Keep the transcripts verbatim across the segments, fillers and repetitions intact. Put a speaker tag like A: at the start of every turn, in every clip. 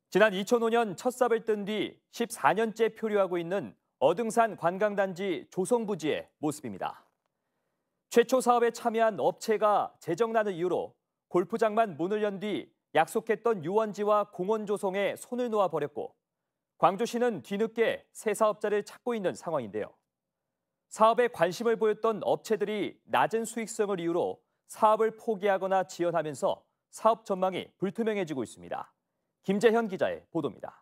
A: 지난 이천오 년 첫 삽을 뜬 뒤 십사 년째 표류하고 있는 어등산 관광단지 조성부지의 모습입니다. 최초 사업에 참여한 업체가 재정난을 이유로 골프장만 문을 연 뒤 약속했던 유원지와 공원 조성에 손을 놓아버렸고 광주시는 뒤늦게 새 사업자를 찾고 있는 상황인데요. 사업에 관심을 보였던 업체들이 낮은 수익성을 이유로 사업을 포기하거나 지연하면서 사업 전망이 불투명해지고 있습니다. 김재현 기자의 보도입니다.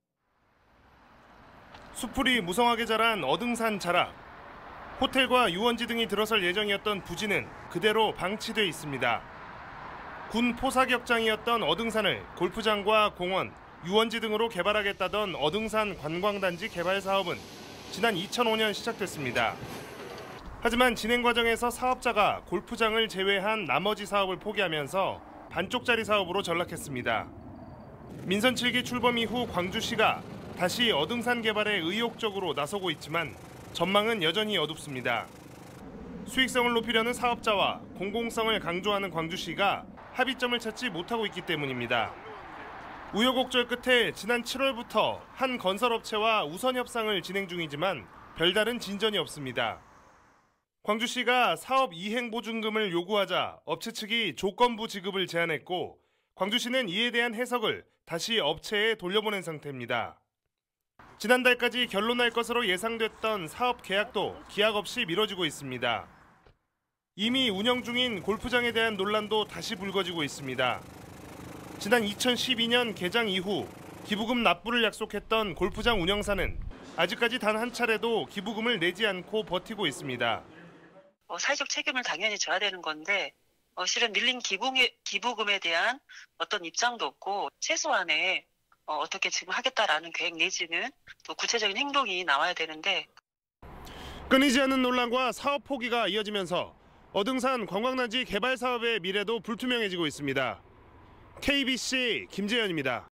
B: 수풀이 무성하게 자란 어등산 자락. 호텔과 유원지 등이 들어설 예정이었던 부지는 그대로 방치돼 있습니다. 군 포사격장이었던 어등산을 골프장과 공원, 유원지 등으로 개발하겠다던 어등산 관광단지 개발 사업은 지난 이천오 년 시작됐습니다. 하지만 진행 과정에서 사업자가 골프장을 제외한 나머지 사업을 포기하면서 반쪽짜리 사업으로 전락했습니다. 민선 칠 기 출범 이후 광주시가 다시 어등산 개발에 의욕적으로 나서고 있지만 전망은 여전히 어둡습니다. 수익성을 높이려는 사업자와 공공성을 강조하는 광주시가 합의점을 찾지 못하고 있기 때문입니다. 우여곡절 끝에 지난 칠월부터 한 건설업체와 우선 협상을 진행 중이지만 별다른 진전이 없습니다. 광주시가 사업 이행 보증금을 요구하자 업체 측이 조건부 지급을 제안했고 광주시는 이에 대한 해석을 다시 업체에 돌려보낸 상태입니다. 지난달까지 결론날 것으로 예상됐던 사업 계약도 기약 없이 미뤄지고 있습니다. 이미 운영 중인 골프장에 대한 논란도 다시 불거지고 있습니다. 지난 이천십이 년 개장 이후 기부금 납부를 약속했던 골프장 운영사는 아직까지 단 한 차례도 기부금을 내지 않고 버티고 있습니다.
C: 어, 사회적 책임을 당연히 져야 되는 건데 어, 실은 밀린 기부금에, 기부금에 대한 어떤 입장도 없고 최소한의 어, 어떻게 지금 하겠다라는 계획 내지는 또 구체적인 행동이 나와야 되는데
B: 끊이지 않는 논란과 사업 포기가 이어지면서 어등산 관광단지 개발 사업의 미래도 불투명해지고 있습니다. 케이비씨 김재현입니다.